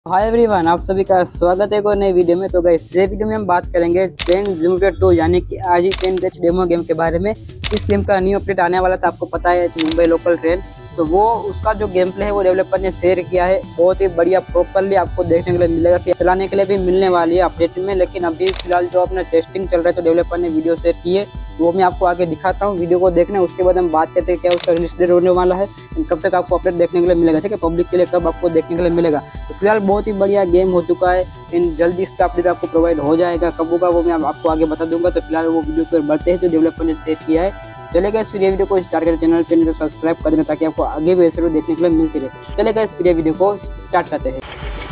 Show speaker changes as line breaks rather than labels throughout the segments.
Hi everyone, आप सभी का स्वागत है एक और नई वीडियो में। तो गाइस, इस वीडियो में हम बात करेंगे ट्रेन लिमिटेड 2 यानी कि आज ही ट्रेन बैच डेमो गेम के बारे में। इस गेम का न्यू अपडेट आने वाला था, आपको पता है, मुंबई लोकल ट्रेन। तो वो उसका जो गेम प्ले है वो डेवलपर ने शेयर किया है। बहुत ही बढ़िया प्रॉपरली आपको देखने के लिए मिलेगा कि चलाने के लिए भी मिलने वाली है अपडेट में। लेकिन अभी फिलहाल जो अपना टेस्टिंग चल रहा है, तो डेवलपर ने वीडियो शेयर की है, वो मैं आपको आगे दिखाता हूँ। वीडियो को देखना, उसके बाद हम बात करते हैं क्या उसका रिलीज डेट होने वाला है, कब तक आपको अपडेट देखने के लिए मिलेगा, ठीक है, पब्लिक के लिए कब आपको देखने के लिए मिलेगा। तो फिलहाल बहुत ही बढ़िया गेम हो चुका है, इन जल्दी इसका अपडेट आपको प्रोवाइड हो जाएगा। कब होगा वो मैं आपको आगे बता दूंगा। तो फिलहाल वो वीडियो पर बढ़ते हैं जो डेवलपर ने शेयर किया है। चलेगा, इस वीडियो को स्टार्ट करें, चैनल को सब्सक्राइब कर देना ताकि आपको आगे भी ऐसे देखने के लिए मिलती रहे। चलेगा, इस वीडियो को स्टार्ट करते हैं।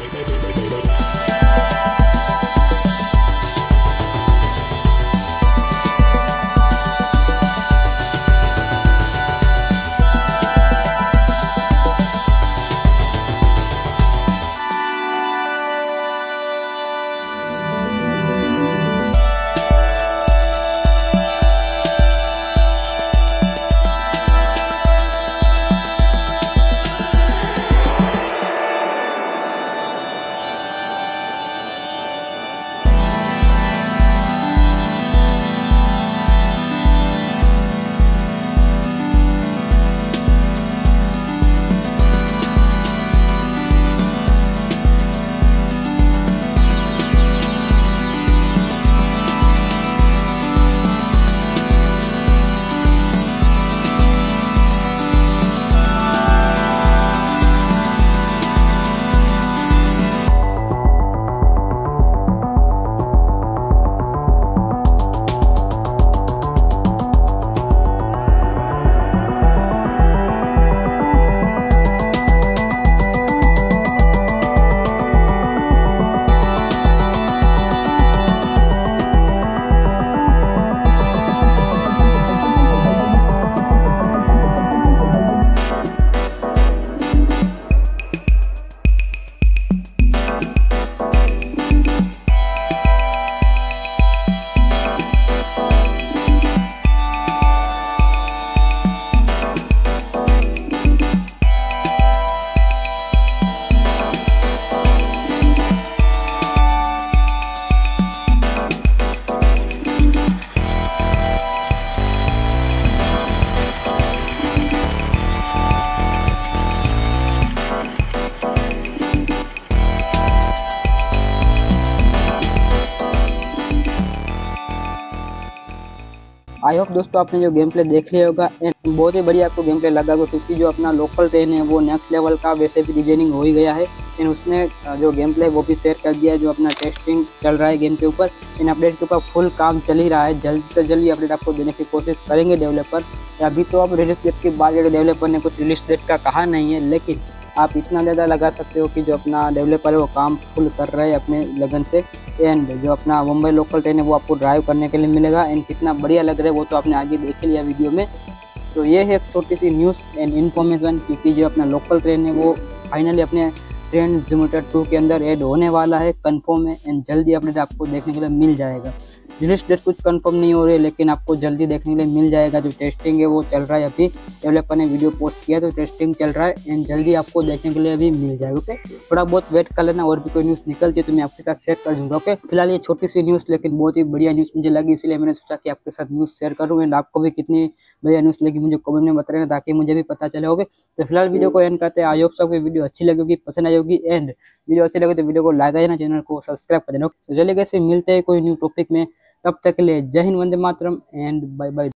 आई होप दोस्तों आपने जो गेम प्ले देख लिया होगा, बहुत ही बढ़िया आपको गेम प्ले लगा होगा, क्योंकि जो अपना लोकल ट्रेन है वो नेक्स्ट लेवल का वैसे भी डिजाइनिंग हो ही गया है। इन उसने जो गेम प्ले वो भी शेयर कर दिया है। जो अपना टेस्टिंग चल रहा है गेम के ऊपर, इन अपडेट के ऊपर फुल काम चल ही रहा है। जल्द से जल्द ये अपडेट आपको देने की कोशिश करेंगे डेवलपर। अभी तो अब रिलीज डेट की बात है, डेवलपर ने कुछ रिलीज डेट का कहा नहीं है, लेकिन आप इतना ज़्यादा लगा सकते हो कि जो अपना डेवलपर है वो काम फुल कर रहा है अपने लगन से। एंड जो अपना मुंबई लोकल ट्रेन है वो आपको ड्राइव करने के लिए मिलेगा। एंड कितना बढ़िया लग रहा है वो तो आपने आगे देख लिया वीडियो में। तो ये है एक छोटी सी न्यूज़ एंड इन्फॉर्मेशन, क्योंकि जो अपना लोकल ट्रेन है वो फाइनली अपने ट्रेन लिमिटेड 2 के अंदर ऐड होने वाला है, कंफर्म है। एंड जल्दी अपडेट आपको देखने के लिए मिल जाएगा। रिलीज डेट कुछ कंफर्म नहीं हो रही है, लेकिन आपको जल्दी देखने के लिए मिल जाएगा। जो टेस्टिंग है वो चल रहा है, अभी डेवलपर ने वीडियो पोस्ट किया तो टेस्टिंग चल रहा है। एंड जल्दी आपको देखने के लिए भी मिल जाएगा। ओके, थोड़ा बहुत वेट कर लेना, और भी कोई न्यूज़ निकलती है तो मैं आपके साथ शेयर कर दूँगा। ओके, फिलहाल ये छोटी सी न्यूज़ लेकिन बहुत ही बढ़िया न्यूज़ मुझे लगी, इसलिए मैंने सोचा कि आपके साथ न्यूज़ शेयर करूँ। एंड आपको भी कितनी बढ़िया न्यूज़ लगी मुझे कमेंट में बता देना, ताकि मुझे भी पता चले। ओके, तो फिलहाल वीडियो को एंड करते हैं। आई होप सबको वीडियो अच्छी लगेगी, पसंद आई होगी। एंड वीडियो अच्छी लगे तो वीडियो को लाइक करना, चैनल को सब्सक्राइब कर देना। तो चलिए कैसे मिलते हैं कोई न्यू टॉपिक में, तब तक के लिए जय हिंद, वंदे मातरम एंड बाय बाय।